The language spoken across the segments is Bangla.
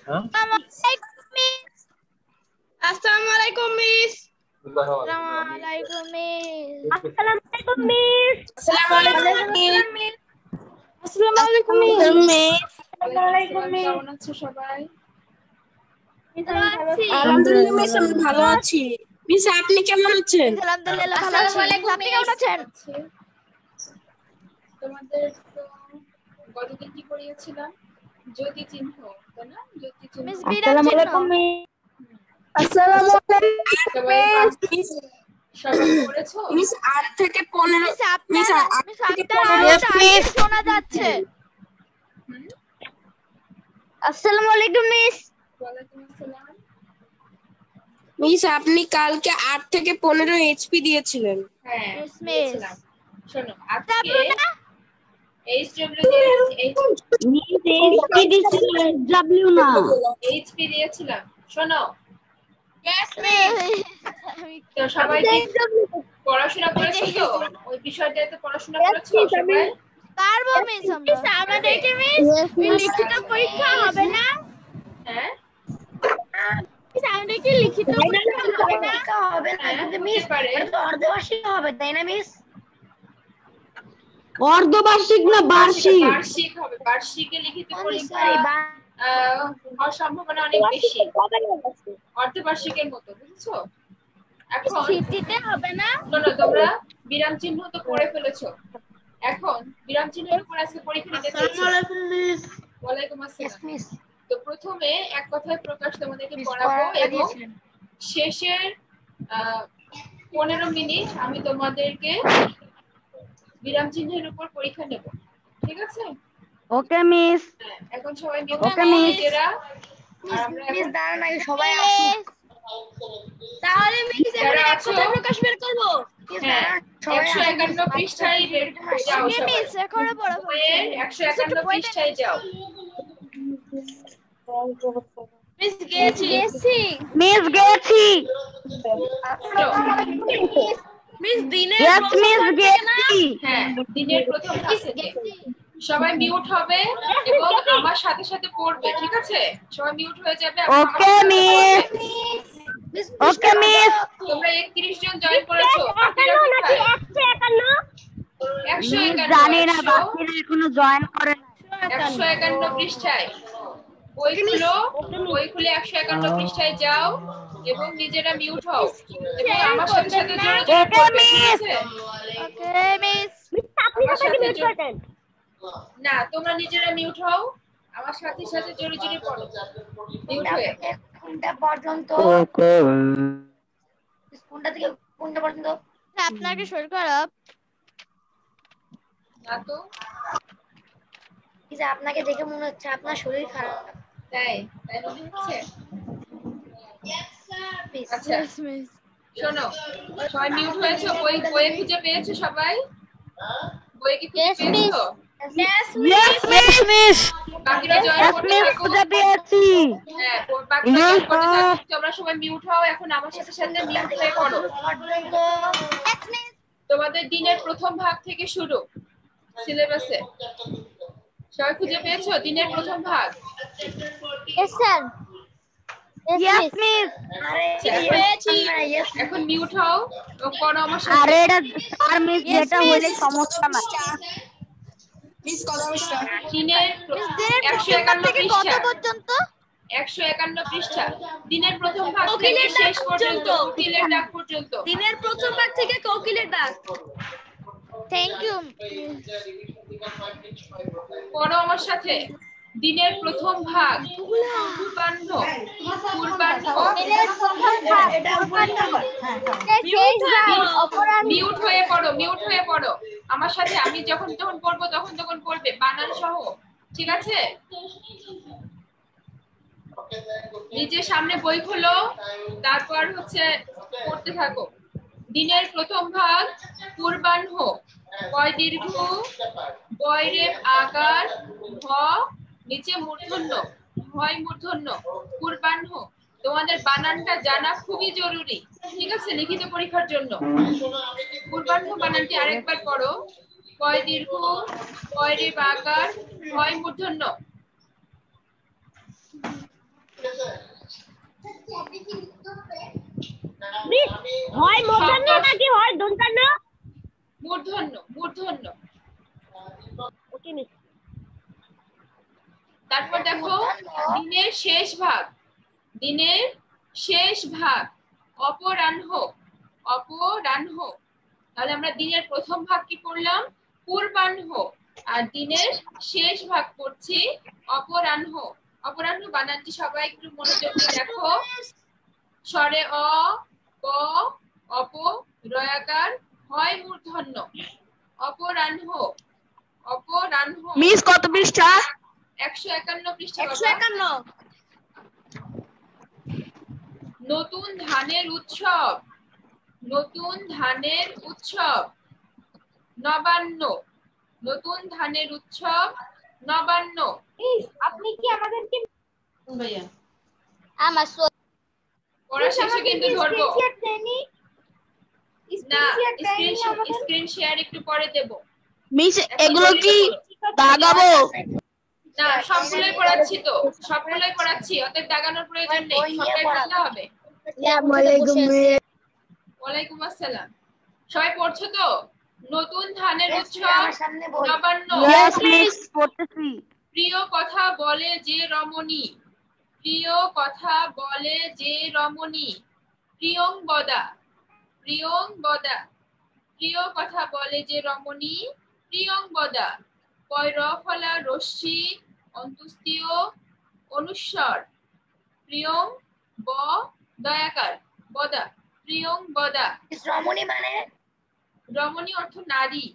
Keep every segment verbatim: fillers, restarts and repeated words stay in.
আসসালামু আলাইকুম মিস। আসসালামু আলাইকুম মিস। আসসালামু আলাইকুম মিস। আসসালামু আলাইকুম মিস। আসসালামু আলাইকুম মিস। আসসালামু আলাইকুম মিস। কেমন আছো সবাই? আলহামদুলিল্লাহ মিস, আমি ভালো আছি। মিস আপনি কেমন আছেন? আলহামদুলিল্লাহ ভালো আছি। আপনি কেমন আছেন? তোমাদের তো গতদিন কি পড়িয়েছিলাম? জ্যোতি চিহ্ন, তাই না? জ্যোতি চিহ্ন। মিস বিরাট চিহ্ন। আসসালামু সবাই আলাইকুম মিস। সবাই পড়েছো? মিস আট থেকে পনেরো মিস মিস আপনার আট মিস থেকে আপনার পনেরো আওয়াজটা আগে শোনা যাচ্ছে। আসসালামু আলাইকুম মিস। ওয়ালাইকুম আসসালাম। মিস আপনি কালকে আট থেকে পনেরো এইচপি দিয়েছিলেন। হ্যাঁ Yes, miss. দিয়েছিলাম। শোনো আজকে ডাব্লিউ না? এইচডব্লিউ দিয়েছি, মিস এইচপি দিয়েছিলেন, ডাব্লিউ না। এইচপি দিয়েছিলাম। শোনো Yes, miss. তো সবাই কি পড়াশোনা করেছো তো? ওই বিষয়টাতে পড়াশোনা করেছো সবাই? পারবো মিস আমরা। আমাদেরকে মিস লিখিত পরীক্ষা হবে না? হ্যাঁ মিস আমাদেরকে লিখিত পরীক্ষা হবে না? হবে না, হ্যাঁ, কিন্তু হতে মিস পারে। এটা তো অর্ধবার্ষিক হবে, তাই না মিস? অর্ধবার্ষিক না বার্ষিক? বার্ষিক হবে। বার্ষিকে লিখিত পরীক্ষা সরি, আহ, হওয়ার সম্ভাবনা অনেক বেশি অর্ধবার্ষিকের মতো, বুঝেছো? এখন সিটিতে হবে না? শোনো, তোমরা বিরাম চিহ্ন তো পড়ে ফেলেছো। এখন বিরাম চিহ্নের উপর আজকে পরীক্ষা নিতে চাইছি। ওয়ালাইকুম আসসালাম। মিস তো প্রথমে এক কথায় প্রকাশ তোমাদেরকে মিস পড়াবো পড়া এবং দিয়েছিলেন। শেষের আহ, পনেরো মিনিট আমি তোমাদেরকে বিরাম চিহ্নের উপর পরীক্ষা নেব, ঠিক আছে? Okay miss. হ্যাঁ, এখন সবাই মিউট Okay, হও miss. নিজেরা। আর আমরা মিস এখন দাঁড়ান, আগে সবাই আসুক। তাহলে মিস যারা এখন এক আছো, কথায় প্রকাশ বের করব। মিস হ্যাঁ, দাঁড়ান, সবাই একশো আসুক। একান্ন পৃষ্ঠায় বের যাও ওকে সবাই। মিস এখনো পড়া বইয়ের একশো একান্ন পৃষ্ঠায় যাও। মিস গেছি গেছি মিস গেছি। মিস দিনের ইয়েস প্রথম মিস ভাগ থেকে না? গেছি। হ্যাঁ, দিনের প্রথম ভাগ থেকে সবাই মিউট হবে এবং আমার সাথে সাথে পড়বে, ঠিক আছে? সবাই মিউট হয়ে যাবে এবং আমার ওকে সাথে মিস। পড়বে। Okay miss. তোমরা একত্রিশ জন জয়েন করেছো, বাকিরা কোথায়? একশো মিস একান্ন জানি না, একশো বাকিরা এখনো জয়েন করে না। একশো একান্ন পৃষ্ঠায় বই খুলো, বই খুলে একশো একান্ন পৃষ্ঠায় যাও এবং নিজেরা মিউট হও এবং আমার সাথে সাথে জোরে জোরে ওকে পড়বে, ঠিক মিস। আছে? ওকে মিস আমার সাথে জোরে- না, তোমরা নিজেরা মিউট হও, আমার সাথে সাথে জোরে জোরে পড়ো মিউট হয়ে। কোনটা পর্যন্ত? ওকে। কোনটা থেকে কোনটা পর্যন্ত? আপনাকে শরীর খারাপ? না তো, মিস আপনাকে দেখে মনে হচ্ছে আপনার শরীর খারাপ। তাই তাই মনে হচ্ছে? মিস আচ্ছা Yes, miss. শোনো, সবাই মিউট হয়েছো? বই বইয়ে খুঁজে পেয়েছো সবাই? বই কি খুঁজে Yes, পেয়েছো? Yes, yes miss miss. বাকিরা জয়েন ইয়েস করতে মিস থাকো। খুঁজে পেয়েছি। হ্যাঁ, বাকিরা জয়েন করতে থাকো। তোমরা সবাই মিউট হও এখন আমার সাথে সাথে মিউট হয়ে পড়ো। তোমাদের দিনের প্রথম ভাগ থেকে শুরু সিলেবাসে। সবাই খুঁজে পেয়েছো দিনের প্রথম ভাগ? Yes, sir. Yes miss. আরে পেয়েছি। ইয়েস এখন মিউট হও এবং পড়ো আমার সাথে। আরে এটা স্যার মিস যেটা হলে সমস্যা না। দিনের Miss, দিনের একশো প্রথম ভাগ একান্ন থেকে কত পৃষ্ঠা, পর্যন্ত? একশো একান্ন পৃষ্ঠা দিনের প্রথম ভাগ থেকে শেষ পর্যন্ত, কোকিলের ডাক পর্যন্ত। দিনের প্রথম ভাগ থেকে কোকিলের ডাক। Thank you. পড়ো আমার সাথে। দিনের প্রথম ভাগ পূর্বাহ্ন, পূর্বাহ্ন। দিনের প্রথম ভাগ শেষ ভাগ অপরাহ্ন। মিউট হয়ে পড়ো, মিউট হয়ে পড়ো আমার সাথে। আমি যখন যখন পড়বো তখন তখন পড়বে বানান সহ, ঠিক আছে? নিজের সামনে বই খোলো, তারপর হচ্ছে পড়তে থাকো। দিনের প্রথম ভাগ পূর্বাহ্ন, কয় দীর্ঘ, বয় রেফ আকার, ভ নিচে মূর্ধন্য, হয় মূর্ধন্য, পূর্বাহ্ন। তোমাদের বানানটা জানা খুবই জরুরি, ঠিক আছে? লিখিত পরীক্ষার জন্য পূর্বাহ্ন বানানটি আরেকবার পড়ো। কয় দীর্ঘ, বয় রেফ আকার, হয় মূর্ধন্য। মিস হয় মূর্ধন্য নাকি হয় দন্তন্য? মূর্ধন্য মূর্ধন্য। Okay miss. তারপর দেখো দিনের শেষ ভাগ, দিনের শেষ ভাগ অপরাহ্ন, অপরাহ্ন। তাহলে আমরা দিনের প্রথম ভাগ কি করলাম? পূর্বাহ্ন। আর দিনের শেষ ভাগ করছি অপরাহ্ন। অপরাহ্ন বানানটি সবাই একটু মনোযোগ দিয়ে দেখো। স্বরে অ, প, অপ, রয়াকার, হয় মূর্ধন্য। অপরাহ্ন, অপরাহ্ন। মিস কত পৃষ্ঠা? একশো একান্ন পৃষ্ঠা। একশো একান্ন। নতুন ধানের উৎসব, নতুন ধানের উৎসব নবান্ন, নতুন ধানের উৎসব নবান্ন। আপনি কি আমাদেরকে ভাইয়া আমার পড়া শেষে কিন্তু ধরবো না, স্ক্রিন স্ক্রিন শেয়ার একটু পরে দেব। মিস এগুলো কি দাগাবো? না, সবগুলোই পড়াচ্ছি তো, সবগুলোই পড়াচ্ছি, অতএব দাগানোর প্রয়োজন নেই, সবটাই পড়তে হবে। ওয়ালাইকুম আসসালাম। সবাই পড়ছো তো? নতুন ধানের উৎসব নবান্ন। ইয়েস মিস পড়তেছি। প্রিয় কথা বলে যে রমণী, প্রিয় কথা বলে যে রমণী প্রিয়ংবদা, প্রিয়ংবদা। প্রিয় কথা বলে যে রমণী প্রিয়ংবদা। পয়র ফলা রশ্মি অন্তুস্তীয় অনুস্বর প্রিয়ং ব দয়াকার বদা, প্রিয়ংবদা। রমণী মানে? রমণী অর্থ নারী।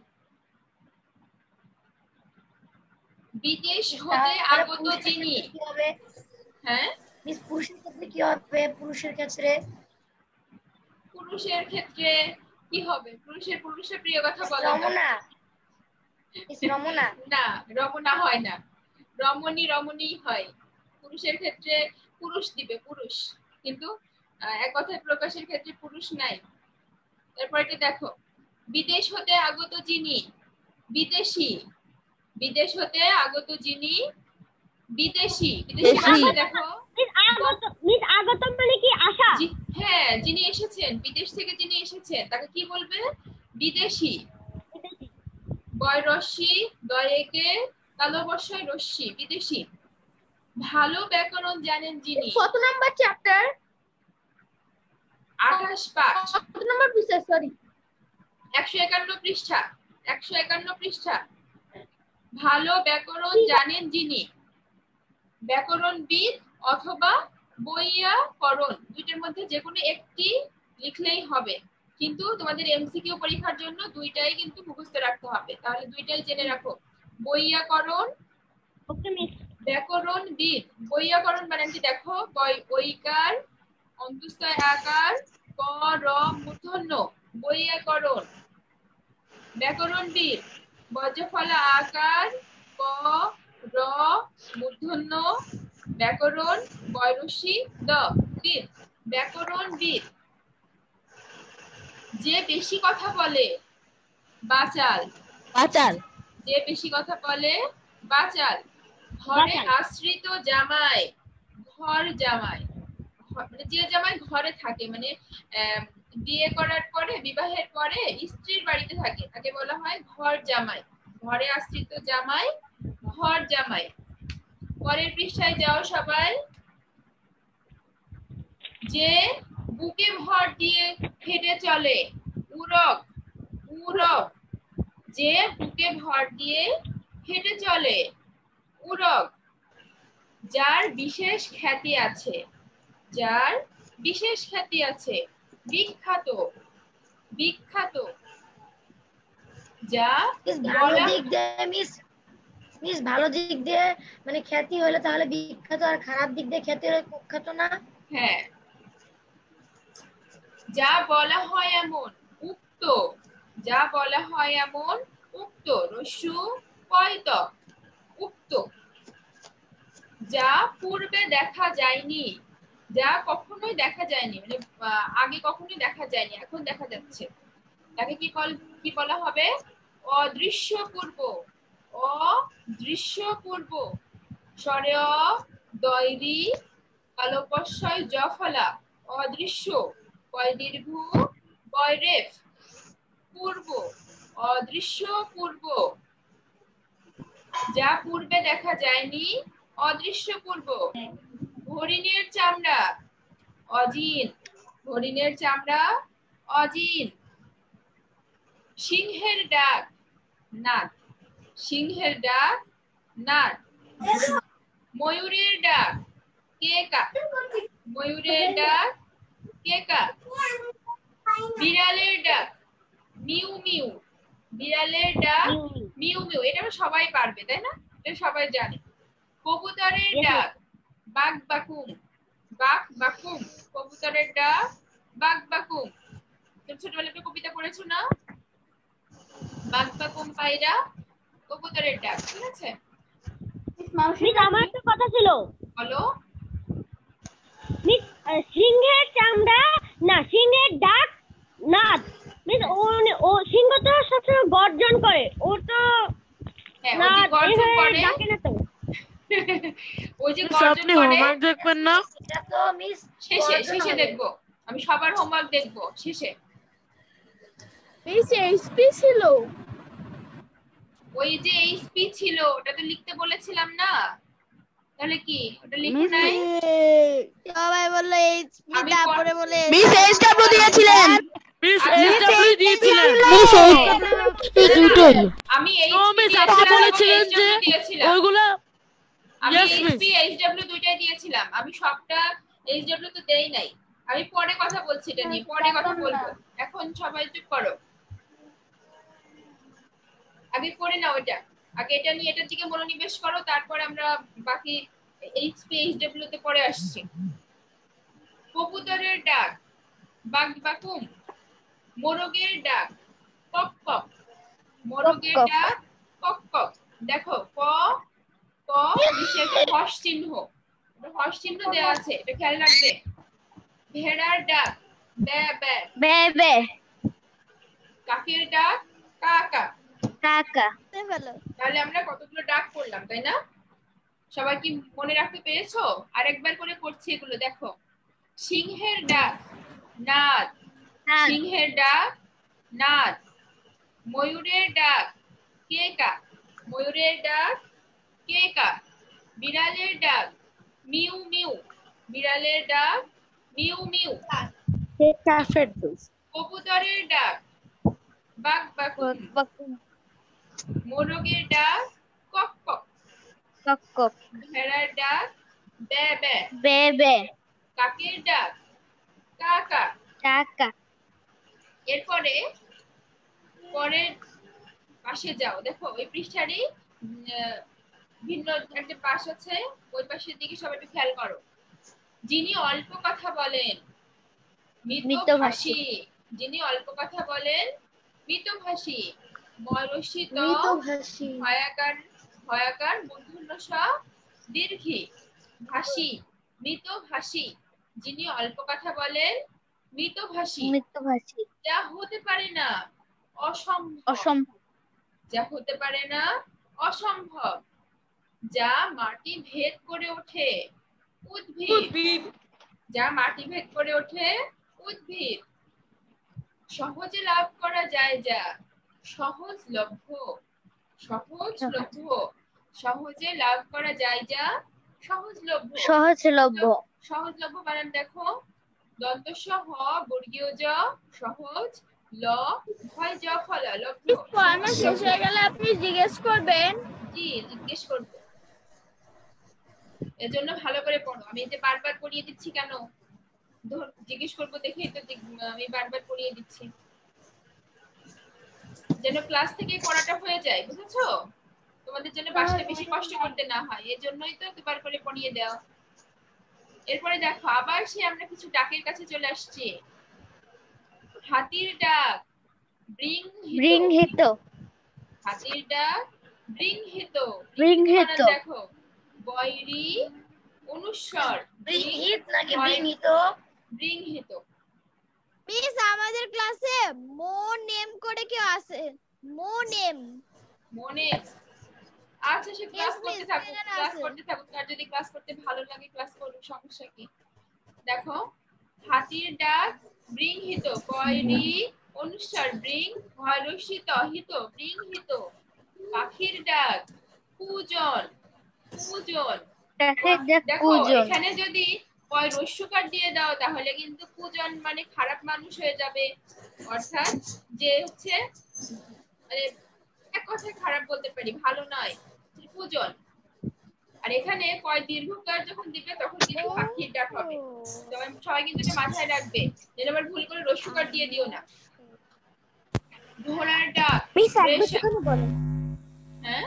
বিদেশ হতে আগত যিনি। হ্যাঁ মিস পুরুষের ক্ষেত্রে কি হবে? পুরুষের ক্ষেত্রে পুরুষের ক্ষেত্রে কি হবে? পুরুষের পুরুষের প্রিয় কথা বলে রমনা। মিস রমনা না, রমনা হয় না, রমণী রমণী হয়। পুরুষের ক্ষেত্রে পুরুষ দিবে, পুরুষ, কিন্তু এক কথায় প্রকাশের ক্ষেত্রে পুরুষ নাই। তারপর এটা দেখো, বিদেশ হতে আগত যিনি বিদেশি, বিদেশ হতে আগত যিনি বিদেশি। বিদেশি মানে দেখো আগত, মিস আগত মানে কি আসা? হ্যাঁ, যিনি এসেছেন, বিদেশ থেকে যিনি এসেছেন তাকে কি বলবে? বিদেশি। বয় রশ্মি দয়েকে কালো বর্ষায় রশ্মি, বিদেশি। ভালো ব্যাকরণ জানেন যিনি। কত নাম্বার চ্যাপ্টার? আঠাশ পাঁচ। কত নাম্বার পৃষ্ঠা? সরি, একশো একান্ন পৃষ্ঠা, একশো একান্ন পৃষ্ঠা। ভালো ব্যাকরণ জানেন যিনি, ব্যাকরণবিদ অথবা বৈয়াকরণ, দুইটার মধ্যে যে কোনো একটি লিখলেই হবে, কিন্তু তোমাদের এমসিকিউ পরীক্ষার জন্য দুইটাই কিন্তু মুখস্থ রাখতে হবে, তাহলে দুইটাই জেনে রাখো। বৈয়াকরণ, ব্যাকরণবিদ। বৈয়াকরণ বানানটি দেখো, বই ঐকার অন্তস্থয় আকার ক র মূর্ধন্য, বৈয়াকরণ। ব্যাকরণবিদ বজ্রফলা আকার ক র মূর্ধন্য, ব্যাকরণ বয়রসি দ বিদ, ব্যাকরণবিদ। যে বেশি কথা বলে বাচাল, বাচাল। যে বেশি কথা বলে বাচাল। ঘরে আশ্রিত জামাই, ঘর জামাই মানে যে জামাই ঘরে থাকে, মানে বিয়ে করার পরে, বিবাহের পরে স্ত্রীর বাড়িতে থাকে, তাকে বলা হয় ঘর জামাই। ঘরে আশ্রিত জামাই ঘর জামাই। পরের পৃষ্ঠায় যাও সবাই। যে বুকে ভর দিয়ে হেঁটে চলে উরক, উরক। যে বুকে ভর দিয়ে হেঁটে চলে উরক। যার বিশেষ খ্যাতি আছে, যার বিশেষ খ্যাতি আছে বিখ্যাত, বিখ্যাত। যা ভালো দিক দিয়ে মিস, মিস ভালো দিক দিয়ে মানে খ্যাতি হলে তাহলে বিখ্যাত, আর খারাপ দিক দিয়ে খ্যাতি হলে কুখ্যাত না? হ্যাঁ, যা বলা হয় এমন উক্ত, যা বলা হয় এমন উক্ত, রস্যু পয়ত, উক্ত। যা পূর্বে দেখা যায়নি, যা কখনোই দেখা যায়নি, মানে আগে কখনোই দেখা যায়নি, এখন দেখা যাচ্ছে, তাকে কি কি বলা হবে? অদৃশ্যপূর্ব, অদৃশ্যপূর্ব। স্বরে অ দয়রি তালব্যস্বয় জ ফলা অদৃশ্য কয় দীর্ঘ বয় রেফ পূর্ব অদৃশ্য পূর্ব যা পূর্বে দেখা যায়নি অদৃশ্য পূর্ব হরিণের চামড়া অজিন হরিণের চামড়া অজিন সিংহের ডাক নাদ সিংহের ডাক নাদ ময়ূরের ডাক কেকা ময়ূরের ডাক কেকা বিড়ালের ডাক মিউ মিউ বিড়ালের ডাক মিউ মিউ এটা সবাই পারবে তাই না এটা সবাই জানে কবুতরের ডাক বাক বাকুম বাক বাকুম কবুতরের ডাক বাক বাকুম তুমি ছোটবেলায় একটা কবিতা পড়েছো না বাক বাকুম পায়রা কবুতরের ডাক ঠিক আছে মিস আমার একটা কথা ছিল বলো মিস সিংহের চামড়া না সিংহের ডাক নাদ মিস ও সিংহ তো সবসময় গর্জন করে ও তো হ্যাঁ ও যে গর্জন করে ডাকে না তো ওই যে গর্জন করে হোমওয়ার্ক দেখবেন না এটা তো মিস শেষে শেষে দেখবো আমি সবার হোমওয়ার্ক দেখবো শেষে মিস এইচপি ছিল ওই যে এইচপি ছিল ওটা তো লিখতে বলেছিলাম না তাহলে কি ওটা লিখো নাই সবাই বললো এইচপি আমি তারপরে বলে মিস এইচডব্লিউ দিয়েছিলেন মিস আচ্ছা, এইচডব্লিউ দিয়েছিলেন মিস এইচডব্লিউ দুটোই আমি ও মিস আপনি বলেছিলেন যে ওইগুলা আমি Yes, miss. এইচপি এইচডব্লিউ দুইটাই দিয়েছিলাম আমি সবটা এইচডব্লিউ তো দেই নাই আমি পরে কথা বলছি এটা নিয়ে পরে কথা বলবো এখন সবাই চুপ করো আগে করে নাও এটা আগে এটা নিয়ে এটার দিকে মনোনিবেশ করো তারপর আমরা বাকি এইচপি এইচডব্লিউ তে পরে আসছি কবুতরের ডাক বাক বাকুম মোরগের ডাক কক কক মোরগের কক কক। ডাক কক কক দেখো ক ক নিচে একটা হর্ষ চিহ্ন এটা হর্ষ চিহ্ন দেওয়া আছে এটা খেয়াল রাখবে ভেড়ার ডাক বে বে বে বে কাকের ডাক কা কা কাকা তাহলে আমরা কতগুলো ডাক পড়লাম তাই না সবাই কি মনে রাখতে পেরেছো আরেকবার করে পড়ছি এগুলো দেখো সিংহের ডাক নাদ নাদ। সিংহের ডাক নাদ ময়ূরের ডাক কেকা ময়ূরের ডাক কেকা বিড়ালের ডাক মিউ মিউ বিড়ালের ডাক মিউ মিউ কবুতরের ডাক বাক বাকুম মোরগের ডাক কক কক কক কক ভেড়ার ডাক বে বে বে বে কাকের ডাক কা কা কাকা এরপরে পরের পাশে যাও দেখো ওই পৃষ্ঠারই উম, আহ, ভিন্ন একটা পাশ আছে ওই পাশের দিকে সবাই একটু খেয়াল করো যিনি অল্প কথা বলেন মিতভাষী। মিতভাষী যিনি অল্প কথা বলেন মিতভাষী ময়ূরসিত মৃতভাষী ভয়াকার ভয়াকার মূর্ধন্য স দীর্ঘী ভাষী মৃতভাষী যিনি অল্প কথা বলেন মৃতভাষী মৃত্যুভাষী যা হতে পারে না অসম্ভব অসম্ভব যা হতে পারে না অসম্ভব যা মাটি ভেদ করে ওঠে উদ্ভিদ যা মাটি ভেদ করে ওঠে উদ্ভিদ সহজে লাভ করা যায় যা সহজলভ্য সহজলভ্য সহজে লাভ করা যায় যা সহজলভ্য সহজলভ্য সহজলভ্য বানান দেখো দন্তস্ব হ বর্গীয় জ সহজ ল হয় জ ফলা লভ্য পড়ানো শেষ হয়ে গেলে আপনি জিজ্ঞেস করবেন জি জিজ্ঞেস করবো এজন্য ভালো করে পড়ো আমি যে বারবার পড়িয়ে দিচ্ছি কেন ধর- জিজ্ঞেস করবো দেখে তো জিগ- আমি বারবার পড়িয়ে দিচ্ছি যেন ক্লাস থেকে পড়াটা হয়ে যায় বুঝেছো তোমাদের জন্য বাসায় বেশি কষ্ট করতে না হয় এর জন্যই তো দুবার করে পড়িয়ে দাও এরপরে দেখো আবার সে আমরা কিছু ডাকের কাছে চলে আসছি হাতির ডাক ব্রিং ব্রিং হিত হাতির ডাক ব্রিং হিত বৃংহিত। দেখো বৈরি অনুস্বর বৃংহিত নাকি বৃংহিত ব্রিং হিত মিস আমাদের ক্লাসে মো নেম করে কেউ আছে মো নেম মনে আচ্ছা সে ক্লাস Yes, করতে miss, থাকুক, এখানে ক্লাস আছে। করতে থাকুক, আর যদি ক্লাস করতে ভালো লাগে ক্লাস করুক, সমস্যা কি? দেখো হাতির ডাক ব্রিং হিত, কয় রি অনুস্বার ব্রিং, হয় রসিত হিত ব্রিং হিত। পাখির ডাক পূজন, পূজন। দেখো এখানে যদি কয় রস্যকার দিয়ে দাও তাহলে কিন্তু পূজন মানে খারাপ মানুষ হয়ে যাবে, অর্থাৎ যে হচ্ছে মানে এক কথায় খারাপ বলতে পারি, ভালো নয়, পূজন। আর এখানে কয় দীর্ঘকার যখন দিবে তখন কিন্তু পাখির ডাক হবে। তবে সবাই কিন্তু এটা মাথায় রাখবে, যেন আবার ভুল করে রস্যকার দিয়ে দিও না। ঘোড়ার ডাক রেশা, হ্যাঁ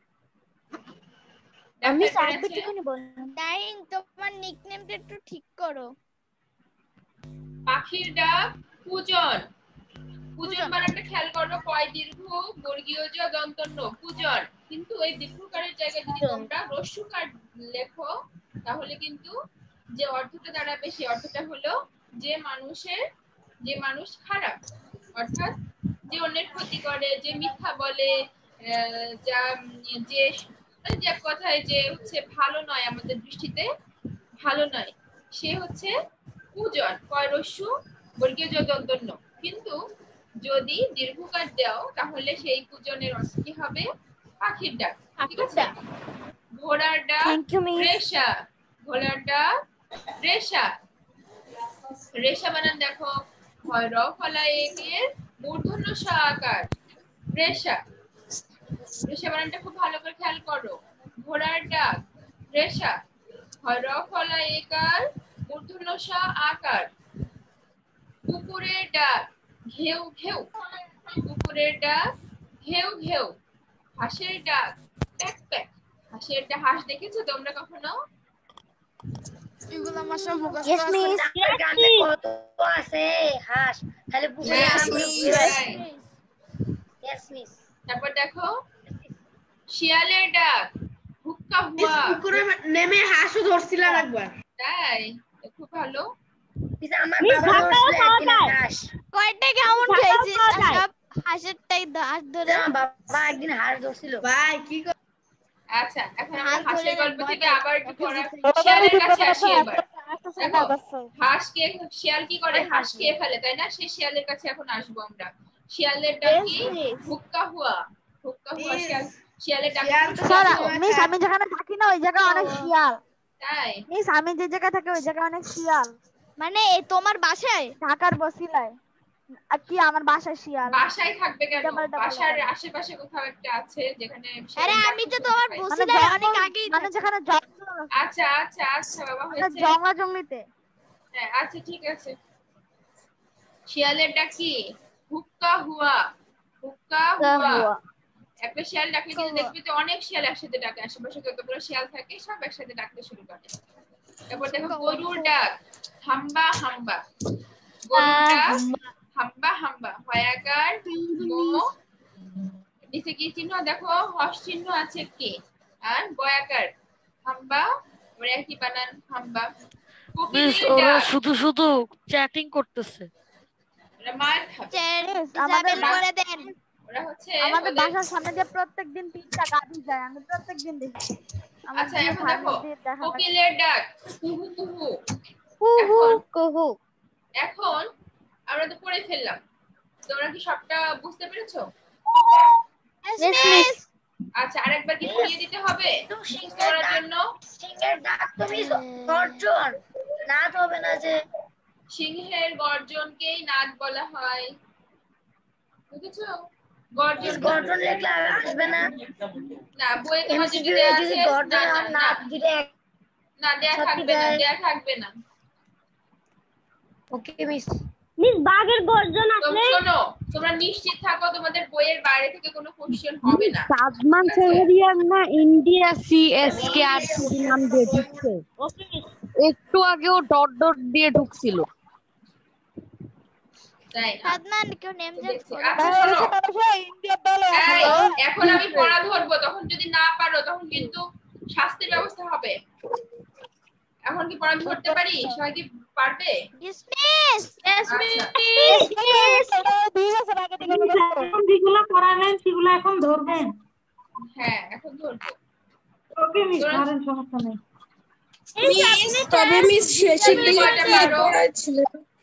আমি ডাক্তার বলেছে ডাইন তোমার নিকনেমটা একটু ঠিক করো। পাখির ডাক পূজন, পূজন বানানটা খেয়াল করো, কয় দীর্ঘ বর্গীয় জ দন্তন্য পূজন। কিন্তু এই দীর্ঘকারের জায়গায় যদি তোমরা রস্যকার লেখো তাহলে কিন্তু যে অর্থটা দাঁড়াবে সেই অর্থটা হলো যে মানুষের, যে মানুষ খারাপ, অর্থাৎ যে অন্যের ক্ষতি করে, যে মিথ্যা বলে, যা যে মানে যে কথায় যে হচ্ছে ভালো নয়, আমাদের দৃষ্টিতে ভালো নয়, সে হচ্ছে পূজন, কয় রস্যু বর্গীয় জ দন্তন্য। কিন্তু যদি দীর্ঘকার দাও তাহলে সেই পূজনের অর্থ কি হবে? পাখির ডাক। ঠিক আছে? ঘোড়ার ডাক রেশা, ঘোড়ার ডাক রেশা, রেশা বানান দেখো, হয় র ফলা এর মূর্ধন্য ষ আকার, রেশা। রেশা বানানটা খুব ভালো করে খেয়াল করো। ঘোড়ার ডাক রেশা, হয় র ফলা একার মূর্ধন্য ষ আকার। কুকুরের ডাক ঘেউ ঘেউ, কুকুরের ডাক ঘেউ ঘেউ। হাঁসের ডাক প্যাক প্যাক, হাঁসের ডাক, হাঁস দেখেছো তোমরা কখনো? এগুলো আমার সব মুখস্থ Yes, আছে। miss. গানে কত আছে হাঁস, খালি পুকুরে আরাম করে ঘুরে বেড়ায়। Yes, miss. তারপর দেখো শিয়ালের ডাক হুক্কা হুয়া, পুকুরে নেমে হাঁসও ধরছিলাম একবার। তাই খুব ভালো। Miss, আমার Miss, বাবা ঢাকাও ধরছিল পাওয়া একদিন যায়। হাঁস। কয়টা কেমন ঢাকাও খেয়েছিস? পাওয়া যায়। সব হাঁসেরটাই হাত ধরে। আমার বাবা একদিন হাঁস ধরছিল। ভাই কি কর- আচ্ছা এখন আমরা হাঁস হাঁসের ধরে গল্প ভয় থেকে পাই। আবার একটু ওকে পড়া যেতে- শিয়ালের কাছে আসি এবার। দেখো হাঁস কে, শিয়াল কি করে? হাঁস খেয়ে ফেলে, তাই না? সেই শিয়ালের কাছে এখন আসবো আমরা। শিয়ালের ডাক কি? হুক্কা হুয়া, হুক্কা হুয়া। শিয়াল, শিয়ালের ডাক শিয়াল কি? তো জানো? সবসময় মিস খায়। আমি যেখানে থাকি না ওই জায়গায় অনেক শিয়াল। তাই মিস আমি যে জায়গায় থাকি ওই জায়গায় অনেক শিয়াল। মানে এই তোমার বাসায়? ঢাকার বসিলায়। আর কি আমার বাসায় শিয়াল। বাসায় থাকবে কেন? ডাবল ডাবল বাসার ডাবল। আশেপাশে কোথাও একটা আছে যেখানে শিয়ালের আরে ডাক আমি তো শুনতে তোমার পাই। মানে বসিলায় অনেক জঙ্গল- আগেই মানে থাকি। যেখানে জঙ্গল আচ্ছা আচ্ছা আচ্ছা বাবা, মানে হয়েছে। জঙ্গলা জঙ্গলিতে। হ্যাঁ আচ্ছা ঠিক আছে। শিয়ালের ডাক কি? হুক্কা হুয়া, হুক্কা হুয়া। একটা শিয়াল ডাকলে কিন্তু দেখবে যে অনেক শিয়াল একসাথে ডাকে, আশেপাশে যতগুলো শিয়াল থাকে সব একসাথে ডাকতে শুরু করে। তারপর দেখো গরুর ডাক হাম্বা হাম্বা, গরুর ডাক হাম্বা হাম্বা। হয়াকার মো, নিচে কি চিহ্ন দেখো? হস চিহ্ন আছে কি, আর বয়াকার হাম্বা, ওরা একই বানান হাম্বা। মিস কোকিলের ওরা ডাক, শুধু শুধু চ্যাটিং করতেছে। ওরা মার খাবে, আমাদের করে দেন। ওরা হচ্ছে আমাদের ওদের- বাসার সামনে দিয়ে প্রত্যেকদিন তিনটা গাড়ি যায়, আমি প্রত্যেকদিন দেখি। আমার আচ্ছা দিয়ে এখন সামনে দেখো দিয়ে দেখা যায়। কোকিলের ডাক কুহু কুহু। কুহু এখন কুহু। এখন আমরা তো পড়ে ফেললাম, তোমরা কি সবটা বুঝতে পেরেছো? মিস আচ্ছা আরেকবার কি পড়িয়ে দিতে হবে তো মুখস্থ সিংহের করার ডাক, জন্য? সিংহের ডাক তো মিস গর্জন, নাচ হবে না যে। সিংহের গর্জনকেই নাদ বলা হয়, বুঝেছো? গর্জন, মিস গর্জন লিখলে আসবে না। না বইয়ে তোমার যদি এমসিকিউ দেয়া যদি আছে, না গর্জন না আর না নাচ দিলে না দেয়া সত্যি থাকবে না, দেয়। দেয়া থাকবে না। ওকে মিস। মিস বাঘের গর্জন তো আসলে শোনো, তোমরা নিশ্চিত থাকো তোমাদের বইয়ের বাইরে থেকে কোনো কোশ্চেন হবে না। সাদমান শাহরিয়ার না ইন্ডিয়া সিএসকে আর সিবি নাম দিয়ে ঢুকছে। ওকে একটু আগেও ডট ডট দিয়ে ঢুকছিল। তাই সাদমান কেউ নেম চেঞ্জ দেখছি। করে আচ্ছা শোনো, ইন্ডিয়ার দলে এই, এখন আমি পড়া ধরবো, তখন যদি না পারো তখন কিন্তু শাস্তির ব্যবস্থা হবে। এখন কি পড়া ধরতে পারি? সবাই কি পারবে? ডিসমিস। আচ্ছা দুই বছর আগে থেকে যেগুলো পড়াবেন সেগুলো এখন ধরবেন। হ্যাঁ এখন ধরবো। ওকে মিস তোরা- ধরেন, সমস্যা নেই। মিস তবে মিস শেষের দিকে কয়টা কি পারো? পড়াচ্ছিল?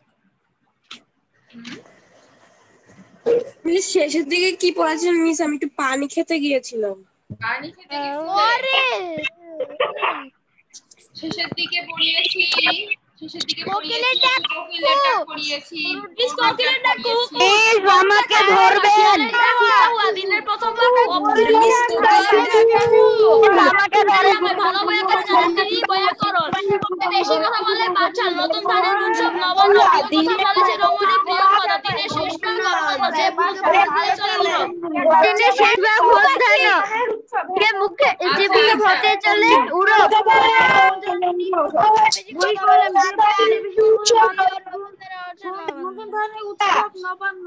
মিস শেষের দিকে কি পড়াচ্ছিলেন মিস? আমি একটু পানি খেতে গিয়েছিলাম। পানি খেতে গেছিলে? ওরে শেষের দিকে পড়িয়েছি, শেষের দিকে কোকিলের পড়িয়েছি, ডাক কোকিলের ডাক পড়িয়েছি, মিস কোকিলের ডাক পড়িয়েছি। প্লিজ আমাকে ধরবেন, দিনের প্রথম ভাগ মিস কোকিলের ডাক আমাকে ধরবেন। ভালো বইয়া করে জানি বইয়া করো। বেশি কথা বলে বাচ্চা নতুন ধানের উৎসব নবান্ন প্রিয় কথা বলে যে রমণী প্রিয় কথা দিনের শেষ ভাগ নবান্ন যে বুঝে দিয়ে চলল। দিনের শেষ ভাগ ভোট ধান কে মুখে যে মুখে ভোটে চলে উড়ো নতুন ধানের উৎসব নবান্ন।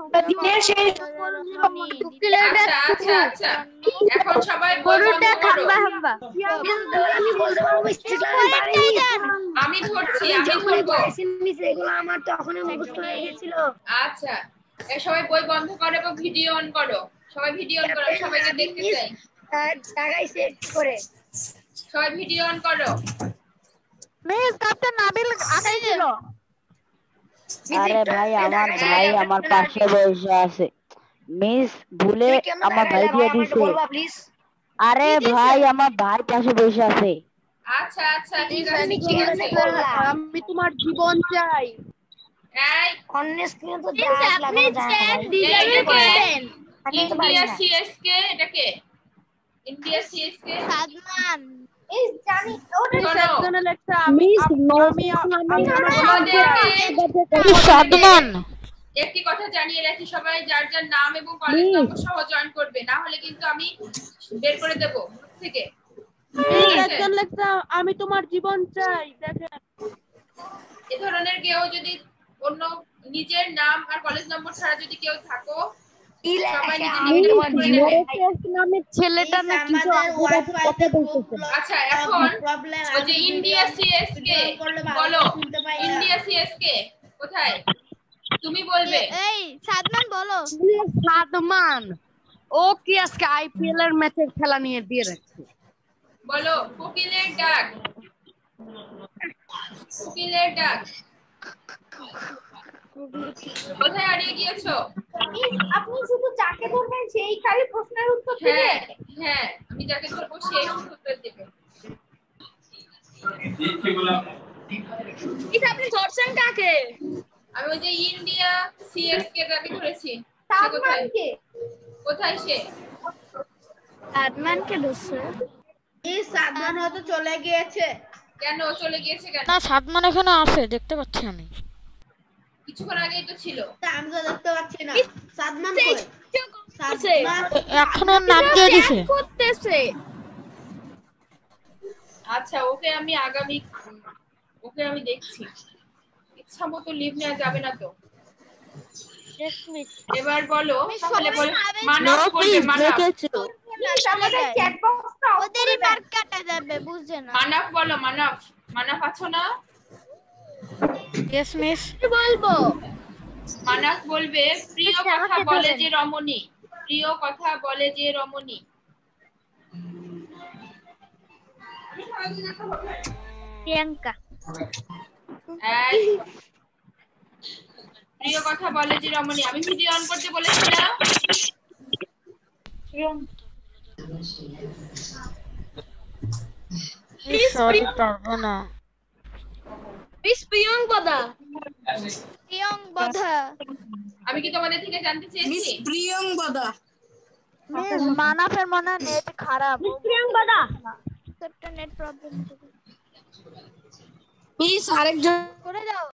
কোকিলের ডাক আচ্ছা আচ্ছা আচ্ছা এখন সবাই বই বন্ধ গরুটা করো। খাম্বা হাম্বা আমি বলতে পারবো মিস আমি পারিনি। আমি ধরছি, আমি ধরবো। মিস এগুলো আমার তখনই মুখস্থ হয়ে গেছিল। আচ্ছা এ সবাই বই বন্ধ করো এবং ভিডিও অন করো। সবাই ভিডিও অন করো, সবাইকে দেখতে চাই। তার জায়গায় সেট করে সবাই ভিডিও অন করো। মিস ক্যাপ্টেন নাবিল আগাই ছিল। আরে ভাই আমার ভাই আমার পাশে বসে আছে। মিস ভুলে আমার ভাই দিয়ে দিছে। প্লিজ আরে ভাই আমার ভাই পাশে বসে আছে। আচ্ছা আচ্ছা ঠিক আছে আমি ঠিক কি আছে। করলাম? আমি তোমার জীবন চাই। এই অন্য স্ক্রিনে তো দাগ লাগানো যায় না ভাই। এই করেন আমি তো পারি ইন্ডিয়া না। সিএসকে এটা কে? ইন্ডিয়া সিএসকে সাদমান এই জানি ওটা শোনো সেকশনাল একটা আমি আমি আমি আমাদেরকে সাদমান একটি কথা জানিয়ে রাখি, সবাই যার যার নাম এবং কলেজ নম্বর সহ জয়েন করবে, না হলে কিন্তু আমি বের করে দেব গ্রুপ থেকে। ঠিক আছে? একজন লেখা আমি তোমার জীবন চাই। দেখেন এ ধরনের কেউ যদি অন্য নিজের নাম আর কলেজ নম্বর ছাড়া যদি কেউ থাকো, কি সবাই লেখা নিজে আমি নিজে তোমার করে জীবন নেবে। নামের ছেলেটা নাকি কথা বলতেছে। আচ্ছা এখন ওই যে ইন্ডিয়া সিএসকে বলো, ইন্ডিয়া সিএসকে কোথায়? তুমি বলবে। এই সাদমান বলো সাদমান ও কি আজকে আইপিএল এর ম্যাচের খেলা নিয়ে দিয়ে রাখছে। বলো কোকিলের ডাক, কোকিলের ডাক কোথায় হারিয়ে গিয়েছো? আপনি শুধু যাকে ধরবেন সেই খালি প্রশ্নের উত্তর হ্যাঁ হ্যাঁ আমি যাকে ধরবো সেই উত্তর দেবে। আপনি ধরছেন কাকে? আমি ওই যে ইন্ডিয়া সিএসকে তাকে ধরেছি। সে কোথায়? কোথায় সে? সাদমানকে ধরছে এই সাদমান হয়তো চলে গিয়েছে। কেন চলে গিয়েছে কেন? না সাদমান এখানে আছে, দেখতে পাচ্ছি আমি। কিছুক্ষণ আগেই তো ছিল। আমি তো দেখতে পাচ্ছি না। সাদমান কই? সাদমান এখন ওর নাম দিয়ে দিছে। করতেছে আচ্ছা ওকে আমি আগামী ওকে আমি দেখছি। ইচ্ছা মতো লিভ নেওয়া যাবে না তো। এবার বলো তাহলে বলো মানব বলবে, মানব ওদেরই মার্ক কাটা যাবে বুঝছে না মানব বলো, মানব মানব আছো না? Yes miss. বলবো মানব বলবে প্রিয় কথা বলে যে রমণী, প্রিয় কথা বলে যে রমণী। প্রিয়াঙ্কা এই প্রিয় কথা বলে যে রমণী। আমি ভিডিও অন করতে বলেছি না? সরি পারবো না। মিস প্রিয়ঙ্কদা প্রিয়ঙ্কদা আমি কি তোমাদের থেকে জানতে চেয়েছি? প্রিয়ঙ্গদা মিস মানাফের মনে নেট খারাপ। প্রিয়ঙ্কদা একটা নেট প্রবলেম মিস আরেকজন করে দাও।